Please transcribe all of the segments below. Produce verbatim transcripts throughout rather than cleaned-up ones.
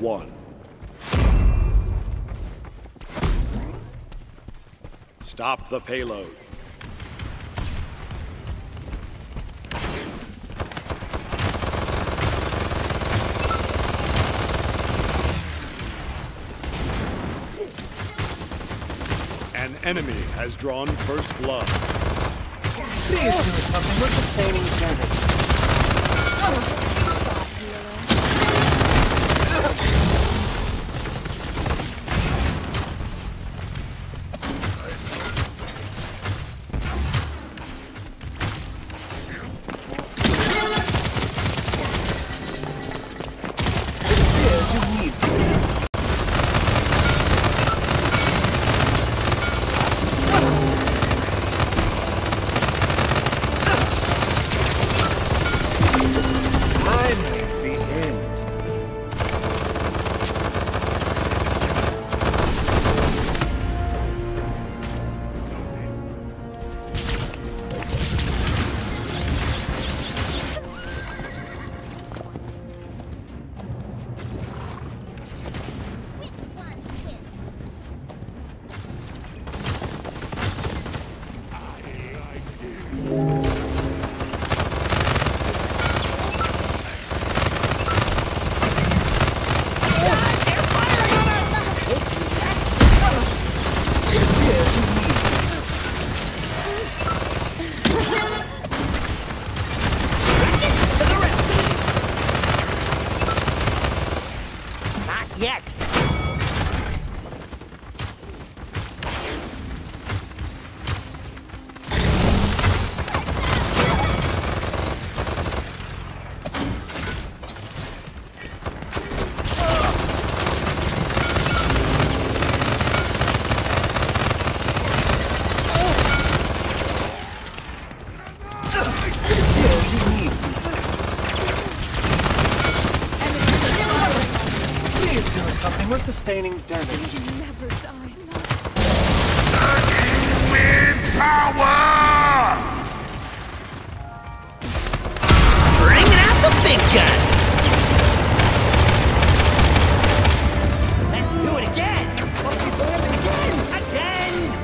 one. Stop the payload. An enemy has drawn first blood. Please do something with sustaining damage. Sustaining damage. Never dies. With power! Bringing out the big gun! Let's do it again! Let's do it again! Again!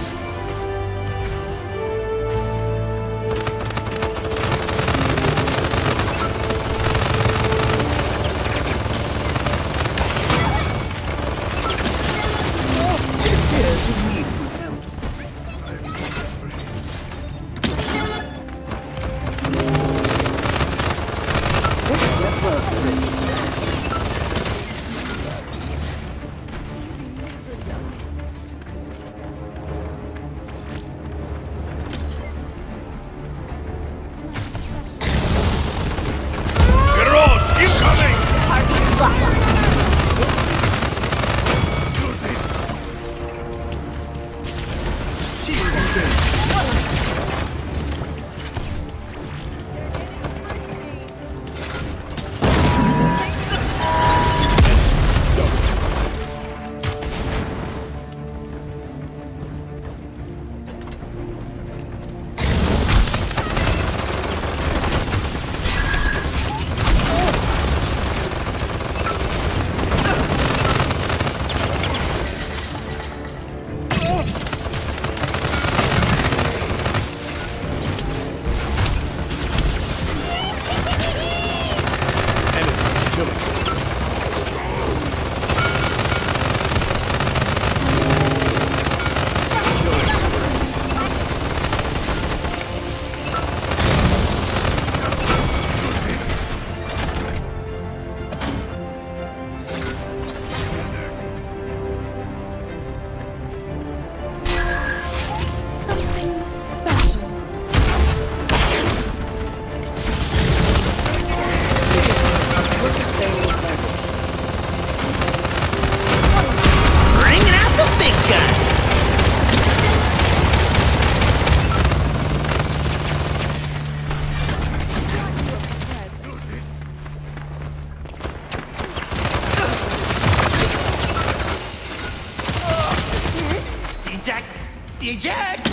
Eject!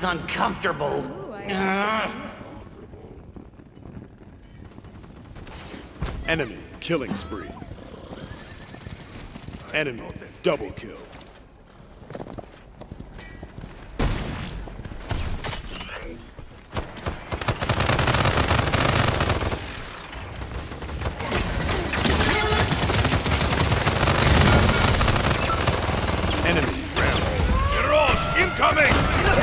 is uncomfortable. Ooh, I Ugh. Enemy killing spree. Enemy double kill. Enemy Mirage incoming!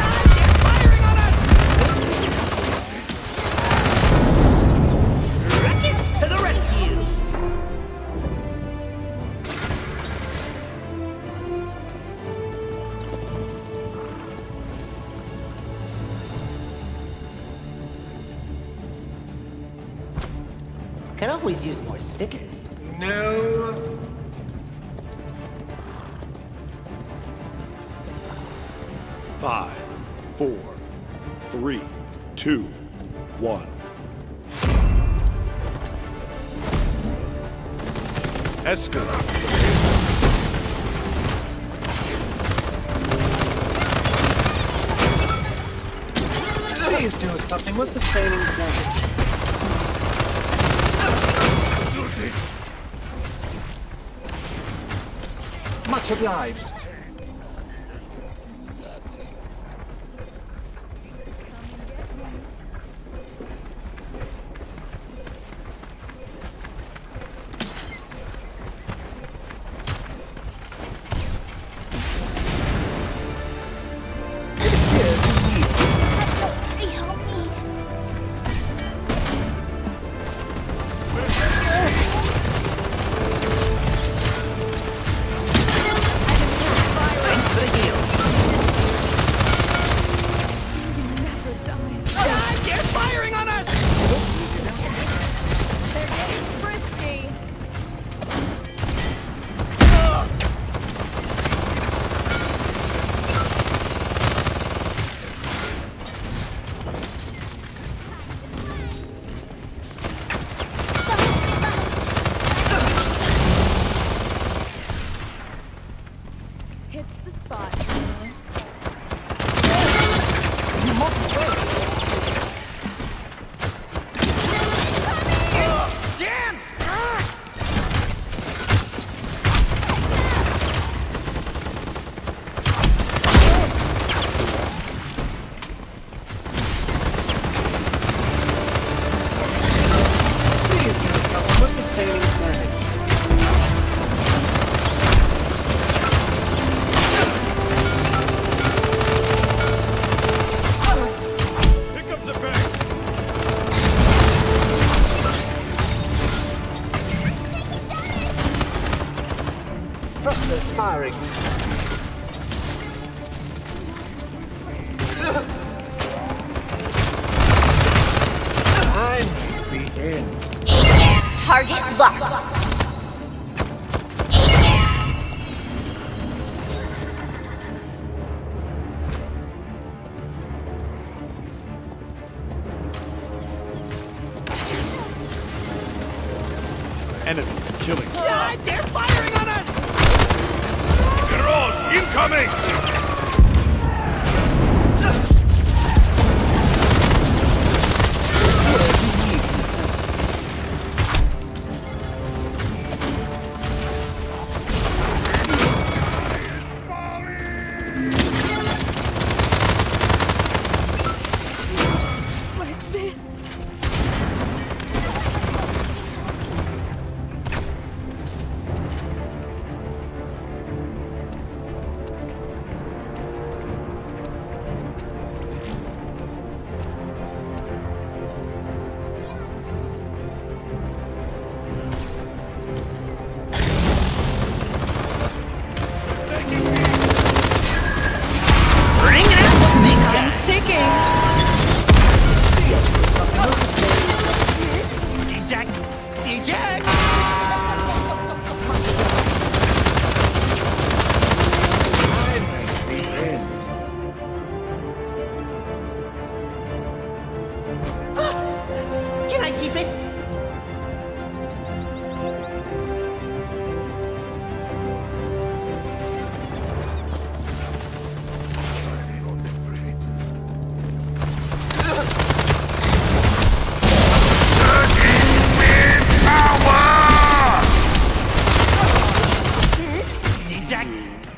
Ruckus to the rescue! Could always use more stickers. No. five, four, three, two, one. Escalate. Please do something with sustaining damage. Much obliged. Hey, help me. Thanks for the heal. You never die. God, they're firing on us! They're getting frisky. Hits the spot. You must wait. Jam! Please do something with sustaining damage. Pick up the pace. Thrusters firing. Time to begin. Target locked. Enemy killing. God, they're firing on us! Mirage incoming! Like this.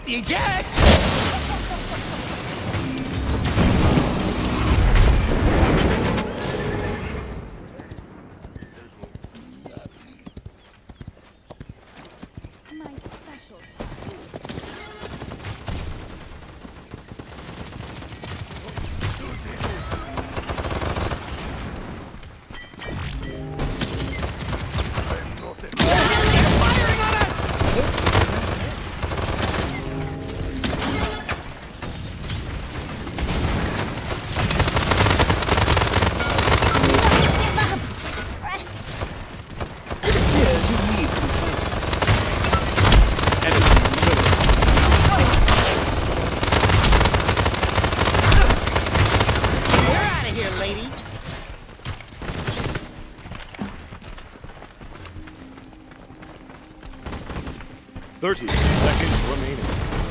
Eject! My special touch. thirty seconds remaining.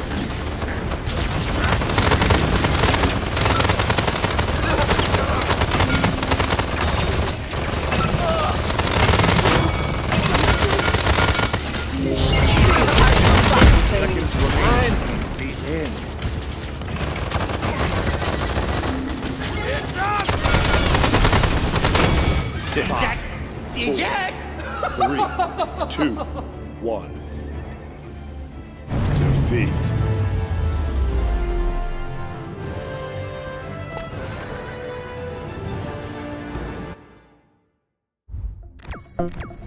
Seconds remaining. The end. Six, Eject! three, two, one. Defeat.